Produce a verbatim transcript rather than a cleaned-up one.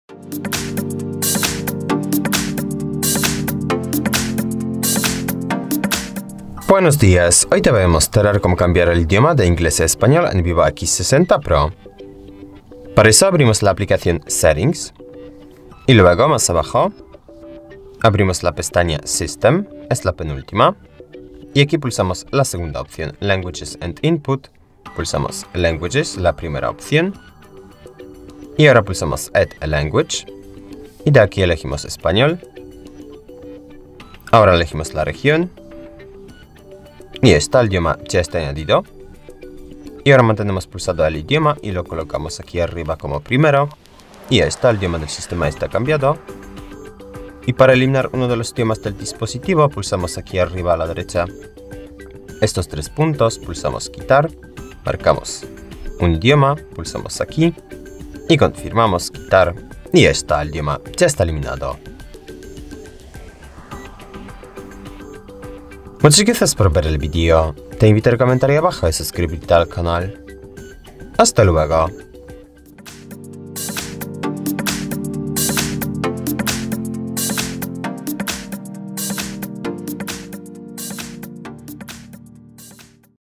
Buenos días, hoy te voy a mostrar cómo cambiar el idioma de inglés a español en Vivo X sesenta Pro. Para eso abrimos la aplicación Settings y luego más abajo abrimos la pestaña System, es la penúltima, y aquí pulsamos la segunda opción, Languages and Input, pulsamos Languages, la primera opción, y ahora pulsamos Add a Language, y de aquí elegimos español, ahora elegimos la región, y está el idioma ya está añadido. Y ahora mantenemos pulsado el idioma y lo colocamos aquí arriba como primero. Y ya está, el idioma del sistema está cambiado. Y para eliminar uno de los idiomas del dispositivo, pulsamos aquí arriba a la derecha estos tres puntos, pulsamos quitar, marcamos un idioma, pulsamos aquí y confirmamos quitar. Y ya está, el idioma ya está eliminado. Muchas gracias por ver el vídeo. Te invito a comentar abajo y suscribirte al canal. Hasta luego.